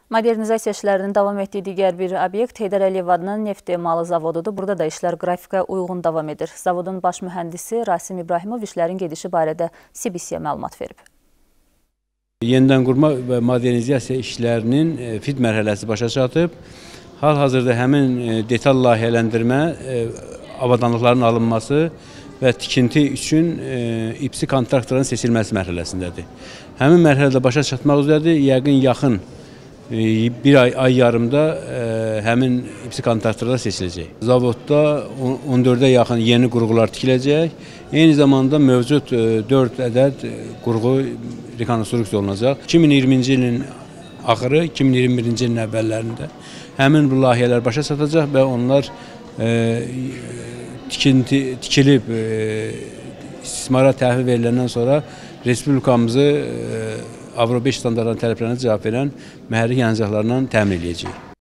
Modernizasiya işlərinin davam etdiyi digər bir obyekt Heydər Əliyev adının neft emalı zavodudur. Burada da işlər qrafikə uyğun davam edir. Zavodun baş mühəndisi Rasim İbrahimov işlərin gedişi barədə CBC-yə məlumat verib. Yenidən qurma və modernizasiya işlərinin fit mərhələsi başa çatıb. Hal-hazırda həmin detal layihələndirmə, avadanlıqların alınması və tikinti üçün İPSİ kontraktorların seçilməsi mərhələsindədir. Həmin mərhələdə başa çatmaq üzrədir. Yəqin yaxın bir ay yarımda həmin İPSİ kontraktorlar seçiləcək. Zavodda 14-ə yaxın yeni qurğular tikiləcək. Eyni zamanda mövcud 4 ədəd qurğu rekonstruksiya olunacaq. 2020-ci ilin axırı, 2021-ci ilin əvvəllərində həmin bu layihələr başa çatacaq və onlar tikilib istismara təhvil veriləndən sonra Respublikamızı Avro 5 standartlarının tələblərinə cavab verən mühərrik yanacaqlarla təmin edəcək.